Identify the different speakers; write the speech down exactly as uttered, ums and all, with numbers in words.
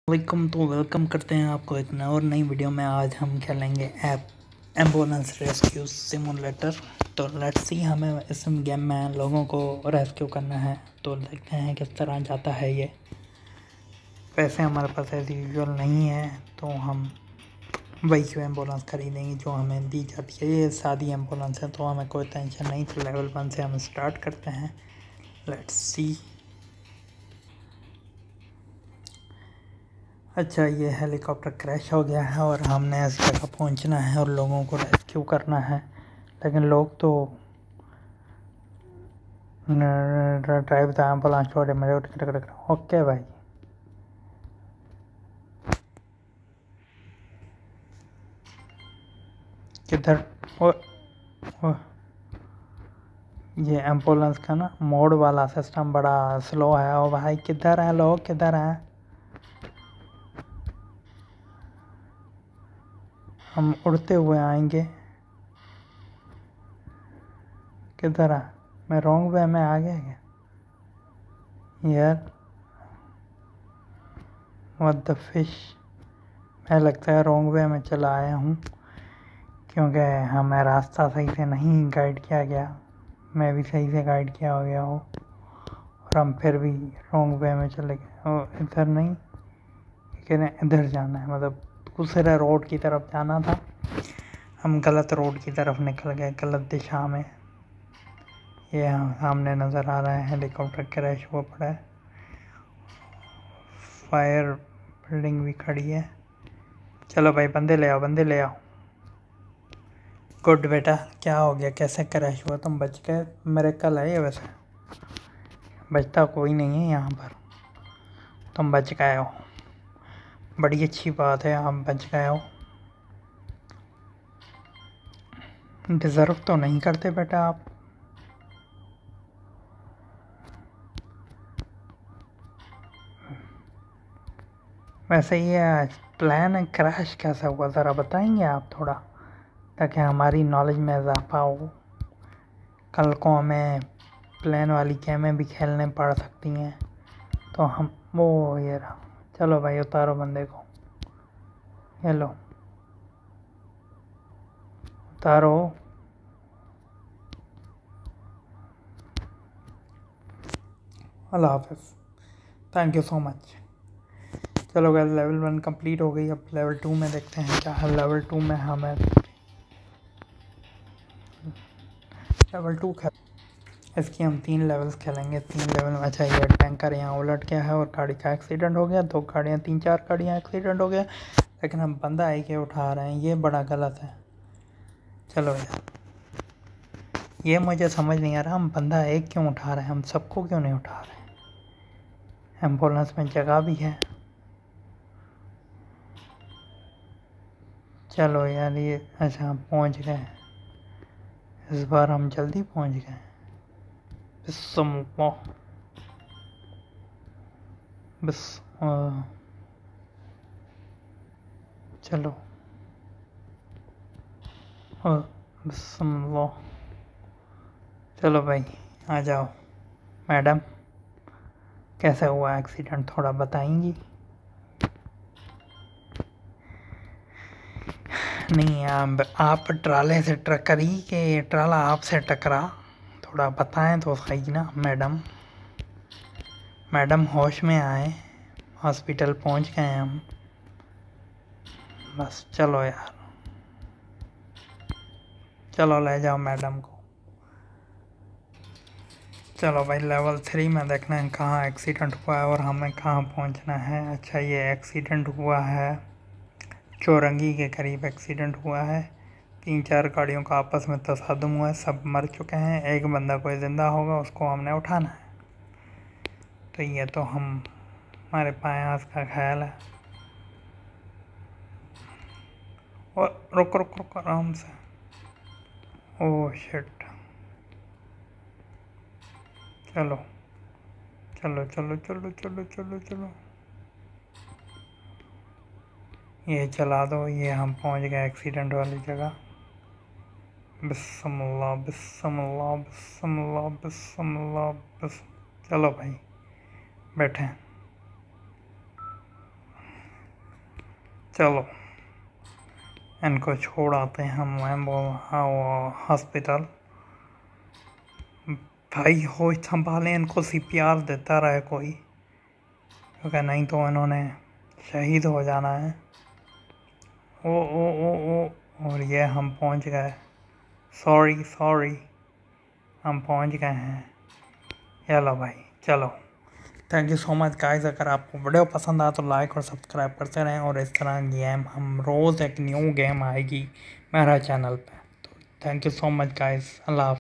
Speaker 1: Welcome तो welcome करते हैं आपको एक नई और नई वीडियो में। आज हम खेलेंगे ऐप एम्बुलेंस रेस्क्यू सिमुलेटर। तो लेट्स सी, हमें इस गेम में लोगों को रेस्क्यू करना है। तो देखते हैं किस तरह जाता है ये। पैसे हमारे पास एज यूजुअल नहीं है, तो हम वही क्यों एम्बुलेंस खरीदेंगे जो हमें दी जाती है। ये सादी एम्बुलेंस है तो हमें कोई टेंशन नहीं। तो लेवल वन से हम स्टार्ट करते हैं। Let's see. अच्छा, ये हेलीकॉप्टर क्रैश हो गया है और हमने इस जगह पहुंचना है और लोगों को रेस्क्यू करना है। लेकिन लोग तो ड्राइव द एम्बुलेंस छोड़े मेरे। ओके भाई, किधर? ओ, ओ, ये एम्बुलेंस का ना मोड वाला सिस्टम बड़ा स्लो है। ओ भाई, किधर हैं लोग, किधर हैं? हम उड़ते हुए आएंगे। किधर है? मैं रॉन्ग वे में आ गया क्या यार? What the fish. मैं लगता है रॉन्ग वे में चला आया हूँ, क्योंकि हमें रास्ता सही से नहीं गाइड किया गया। मैं भी सही से गाइड किया हो गया हो और हम फिर भी रॉन्ग वे में चले गए। और इधर नहीं, लेकिन इधर जाना है, मतलब दूसरे रोड की तरफ जाना था। हम गलत रोड की तरफ निकल गए, गलत दिशा में। ये हम सामने नज़र आ रहा है हेलीकॉप्टर क्रैश हुआ पड़ा है। फायर बिल्डिंग भी खड़ी है। चलो भाई, बंदे ले आओ, बंदे ले आओ। गुड बेटा, क्या हो गया, कैसे क्रैश हुआ? तुम बच गए? मेरे कल है ये। वैसे बचता कोई नहीं है यहाँ पर। तुम बच गए हो, बड़ी अच्छी बात है, आप बच गए हो। डिज़र्व तो नहीं करते बेटा आप। वैसे ये प्लान है क्रैश कैसा हुआ, ज़रा बताएंगे आप थोड़ा, ताकि हमारी नॉलेज में इजाफा हो। कल को हमें प्लान वाली गेमें भी खेलने पड़ सकती हैं, तो हम वो ये रहा। चलो भाई, उतारो बंदे को। हेलो, उतारो। अल्लाह हाफिज़, थैंक यू सो मच। चलो गैस, लेवल वन कंप्लीट हो गई। अब लेवल टू में देखते हैं क्या है। लेवल टू में हमें लेवल टू खेल इसकी हम तीन लेवल्स खेलेंगे। तीन लेवल में अच्छा, ये टैंकर यहाँ उलट गया है और गाड़ी का एक्सीडेंट हो गया। दो गाड़ियाँ, तीन चार गाड़ियाँ एक्सीडेंट हो गया, लेकिन हम बंदा एक ही उठा रहे हैं, ये बड़ा गलत है। चलो यार, ये मुझे समझ नहीं आ रहा, हम बंदा एक क्यों उठा रहे हैं, हम सबको क्यों नहीं उठा रहे हैं? एम्बुलेंस में जगह भी है। चलो यार, ये अच्छा हम पहुँच गए। इस बार हम जल्दी पहुँच गए। बिस्मिल्लाह, बिस आ, चलो आ, बिस्मिल्लाह। चलो भाई, आ जाओ। मैडम, कैसे हुआ एक्सीडेंट, थोड़ा बताएंगी? नहीं, आप आप ट्राले से टक्करी कि ट्राला आपसे टकरा? थोड़ा बताएं तो सही ना मैडम। मैडम होश में आए, हॉस्पिटल पहुंच गए हम। बस चलो यार, चलो ले जाओ मैडम को। चलो भाई, लेवल थ्री में देखना है कहाँ एक्सीडेंट हुआ है और हमें कहाँ पहुंचना है। अच्छा, ये एक्सीडेंट हुआ है चौरंगी के करीब एक्सीडेंट हुआ है। तीन चार गाड़ियों का आपस में तसादुम हुआ है, सब मर चुके हैं। एक बंदा कोई ज़िंदा होगा, उसको हमने उठाना है। तो ये तो हम हमारे पास का ख्याल है। और रुक रुक रुक आराम से। Oh shit. चलो चलो चलो चलो चलो चलो चलो, ये चला दो। ये हम पहुंच गए एक्सीडेंट वाली जगह। बिस्मिल्लाह बिस्मिल्लाह बिस्मिल्लाह बिस्मिल्लाह बिस चलो भाई, बैठे। चलो इनको छोड़ आते हैं हम हॉस्पिटल। भाई हो संभालें इनको, सीपीआर देता रहे कोई, क्योंकि नहीं तो इन्होंने शहीद हो जाना है। ओ ओ ओ ओ और ये हम पहुंच गए। सॉरी सॉरी हम पहुंच गए हैं। चलो भाई चलो, thank you so much guys. अगर आपको वीडियो पसंद आया तो लाइक और सब्सक्राइब करते रहें, और इस तरह गेम हम रोज़ एक न्यू गेम आएगी मेरा चैनल पे। तो thank you so much guys, अल्लाह हाफ़िज़।